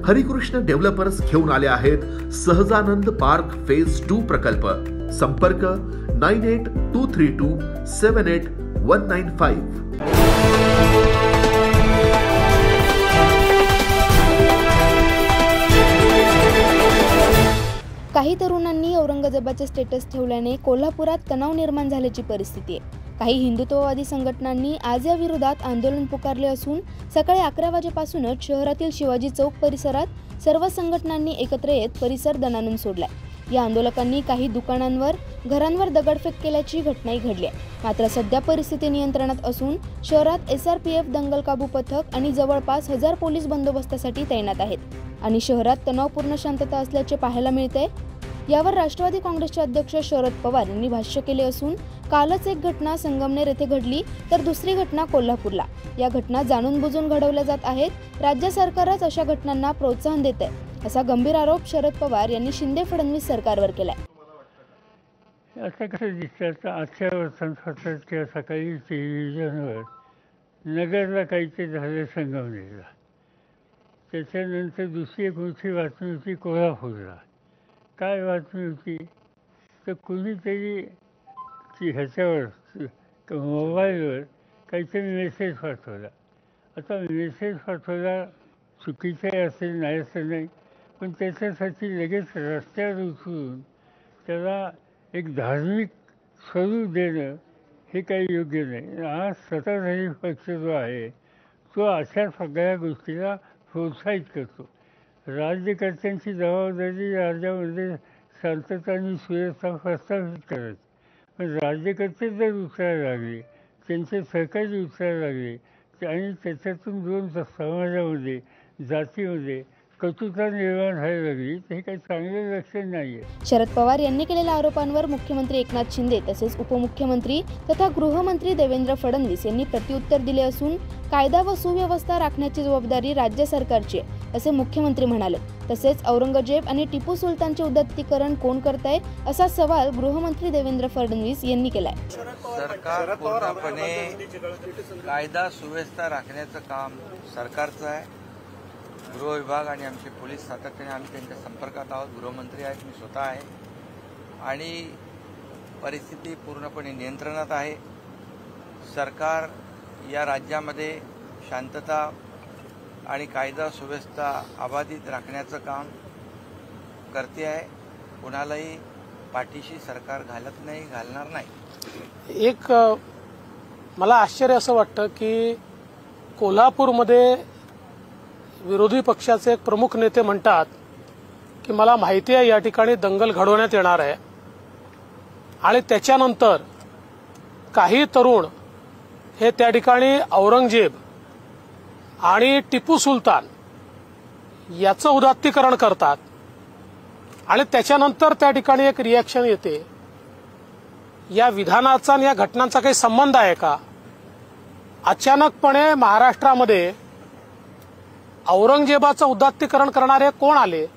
Harikrishna developers घेऊन आले आहेत सहजानंद पार्क फेज 2 प्रकल्प। संपर्क 9823278195। काही तरुणांनी औरंगजेबाचे स्टेटस ठेवल्याने कोल्हापुरात तणाव निर्माण झाल्याची परिस्थिती आहे। काही हिंदुत्ववादी संघटनांनी आज या विरोधात आंदोलन पुकारले असून सकाळी 11 वाजेपासूनच शहरातील शिवाजी चौक परिसरात सर्व संघटनांनी एकत्र येत परिसर दणाणून सोडलाय। या आंदोलकांनी काही दुकानांवर, घरांवर दगडफेक केल्याची घटनाही घडली आहे। मात्र सध्या परिस्थिती नियंत्रणात असून शहरात SRPF दंगल काबू पथक आणि जवळपास 1000 पोलीस बंदोबस्तासाठी तैनात आहेत आणि शहरात तणावपूर्ण शांतता असल्याचे पाहायला मिळते। यावर राष्ट्रवादी काँग्रेसचे अध्यक्ष शरद पवार यांनी भाष्य केले असून कालच एक घटना संगमनेर येथे घडली तर दुसरी घटना कोल्हापूरला। या घटना जाणून बुजून घडवल्या जात आहेत। राज्य सरकारच अशा घटनांना प्रोत्साहन देते असा गंभीर आरोप शरद पवार यांनी शिंदे फडणवीस सरकारवर केलाय। असं कसं दिसतं आजच्या वर्तमानपत्राच्या सकाळी टेलिव्हिजनवर नगरला काहीतरी झालं संगमनेरला, त्याच्यानंतर दुसरी कोणती बातमी होती कोल्हापूरला। काय बातमी होती तर कुणीतरी ह्याच्यावर मोबाईलवर काहीतरी मेसेज पाठवला। आता मेसेज पाठवला चुकीचाही असेल नाही असं नाही, पण त्याच्यासाठी लगेच रस्त्यावर उतरून त्याला एक धार्मिक स्वरूप देणं हे काही योग्य नाही। आज सत्ताधारी पक्ष जो आहे तो अशा सगळ्या गोष्टीला प्रोत्साहित करतो। राज्यकर्त्यांची जबाबदारी राज्यामध्ये शांतता आणि सुव्यवस्था प्रस्थापित करायची, पण राज्यकर्ते जर उचलायला लागले, त्यांचे सहकारी उचलायला लागले आणि त्याच्यातून दोन समाजामध्ये जातीमध्ये कटुता निर्माण व्हायला लागली तर हे काही चांगले लक्षण नाही आहे। शरद पवार यांनी केलेल्या आरोपांवर मुख्यमंत्री एकनाथ शिंदे तसेच उपमुख्यमंत्री तथा गृहमंत्री देवेंद्र फडणवीस यांनी प्रत्युत्तर दिले असून कायदा व सुव्यवस्था राखण्याची जबाबदारी राज्य सरकारची आहे असे मुख्यमंत्री म्हणाले। तसेच औरंगजेब आणि टिपू सुलतानचे उदात्तीकरण कोण करताय असा सवाल गृहमंत्री देवेंद्र फडणवीस यांनी केलाय। सरकार पूर्णपणे कायदा सुव्यवस्था राखण्याचं काम सरकारचं आहे। गृह विभाग आणि आमचे पोलीस सातत्याने आम्ही त्यांच्या संपर्कात आहोत। गृहमंत्री आहेत, मी स्वतः आहे आणि परिस्थिती पूर्णपणे नियंत्रणात आहे। सरकार या राज्यामध्ये शांतता आणि कायदा सुव्यवस्था अबाधित राखण्याचं काम करते आहे। कुणालाही पाठीशी सरकार घालत नाही, घालणार नाही। एक मला आश्चर्य असं वाटतं की कोल्हापूरमध्ये विरोधी पक्षाचे एक प्रमुख नेते म्हणतात की मला माहिती आहे या ठिकाणी दंगल घडवण्यात येणार आहे आणि त्याच्यानंतर काही तरुण हे त्या ठिकाणी औरंगजेब आणि टिपू सुलतान याचं उदात्तीकरण करतात आणि त्याच्यानंतर त्या ठिकाणी एक रिॲक्शन येते। या विधानाचा आणि या घटनांचा काही संबंध आहे का? अचानकपणे महाराष्ट्रामध्ये औरंगजेबाचं उदात्तीकरण करणारे कोण आले?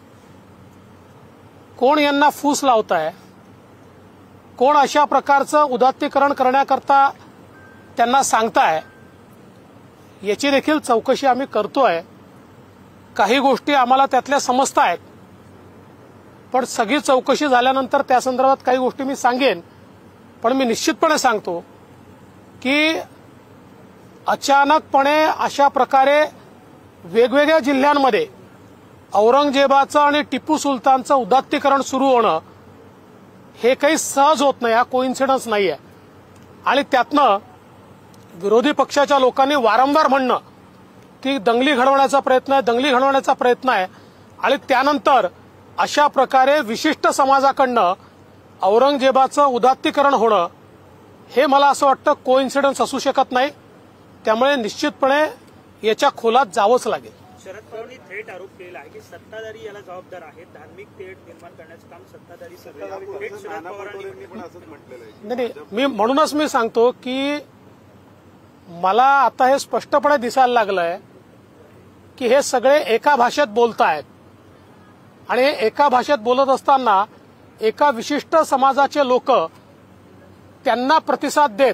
कोण यांना फूस लावताय? कोण अशा प्रकारचं उदात्तीकरण करण्याकरता त्यांना सांगताय? याची देखील चौकशी आम्ही करतोय। काही गोष्टी आम्हाला त्यातल्या समजत आहेत, पण सगळी चौकशी झाल्यानंतर त्या संदर्भात काही गोष्टी मी सांगेन। पण मी निश्चितपणे सांगतो की अचानकपणे अशा प्रकारे वेगवेगळ्या जिल्ह्यांमध्ये औरंगजेबाचं आणि टिपू सुलतानचं उदात्तीकरण सुरू होणं हे काही सहज होत नाही, हा कोइन्सिडन्स नाहीये। आणि त्यातनं विरोधी पक्षाच्या लोकांनी वारंवार म्हणणं की दंगली घडवण्याचा प्रयत्न आहे, दंगली घडवण्याचा प्रयत्न आहे आणि त्यानंतर अशा प्रकारे विशिष्ट समाजाकडनं औरंगजेबाचं उदात्तीकरण होणं हे मला असं वाटतं कोइन्सिडन्स असू शकत नाही। त्यामुळे निश्चितपणे याच्या खोलात जावंच लागेल। शरद पवारांनी थेट आरोप केला आहे की सत्ताधारी याला जबाबदार आहेत, धार्मिक तेढ निर्माण करण्याचं काम सत्ताधारी शरद पवारांनी नाही, मी म्हणूनच मी सांगतो की मला आता हे स्पष्टपणे दिसायला लागलंय की हे सगळे एका भाषेत बोलतायत आणि एका भाषेत बोलत असताना एका विशिष्ट समाजाचे लोक त्यांना प्रतिसाद देत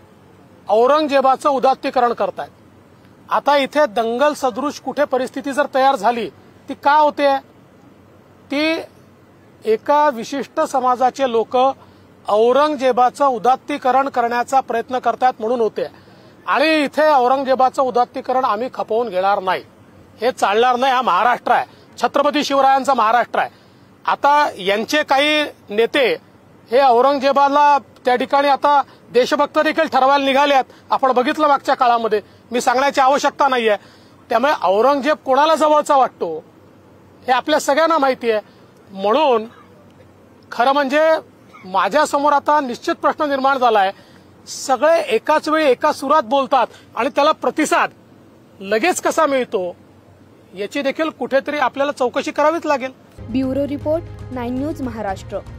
औरंगजेबाचं उदात्तीकरण करतायत। आता इथे दंगल सदृश कुठे परिस्थिती जर तयार झाली ती का होते? ती एका विशिष्ट समाजाचे लोक औरंगजेबाचं उदात्तीकरण करण्याचा प्रयत्न करतात म्हणून होते. आणि इथे औरंगजेबाचं उदात्तीकरण आम्ही खपवून घेणार नाही, हे चालणार नाही. हा महाराष्ट्र आहे, छत्रपती शिवरायांचा महाराष्ट्र आहे. आता यांचे काही नेते हे औरंगजेबाला त्या ठिकाणी आता देशभक्त देखील ठरवायला निघालेत. आपण बघितलं मागच्या काळामध्ये, मी सांगण्याची आवश्यकता नाहीये. त्यामुळे औरंगजेब कोणाला जवळचा वाटतो हे आपल्या सगळ्यांना माहिती आहे. म्हणून खरं म्हणजे माझ्यासमोर आता निश्चित प्रश्न निर्माण झालाय. सगळे एकाच वेळी एका सुरात बोलतात आणि त्याला प्रतिसाद लगेच कसा मिळतो याची देखील कुठेतरी आपल्याला चौकशी करावीच लागेल. Bureau report 9 news Maharashtra.